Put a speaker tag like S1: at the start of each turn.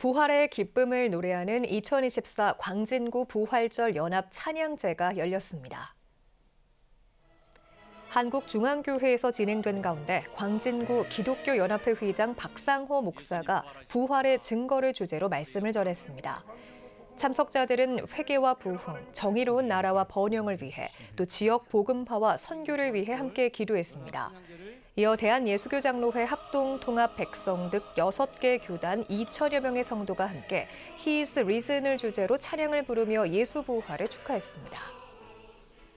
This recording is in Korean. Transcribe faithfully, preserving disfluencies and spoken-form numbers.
S1: 부활의 기쁨을 노래하는 이천이십사 광진구 부활절 연합 찬양제가 열렸습니다. 한국중앙교회에서 진행된 가운데 광진구 기독교연합회 회장 박상호 목사가 부활의 증거를 주제로 말씀을 전했습니다. 참석자들은 회개와 부흥, 정의로운 나라와 번영을 위해 또 지역 복음화와 선교를 위해 함께 기도했습니다. 이어 대한예수교장로회 합동통합 백성 등 여섯 개 교단 이천여 명의 성도가 함께 He is Risen을 주제로 찬양을 부르며 예수 부활을 축하했습니다.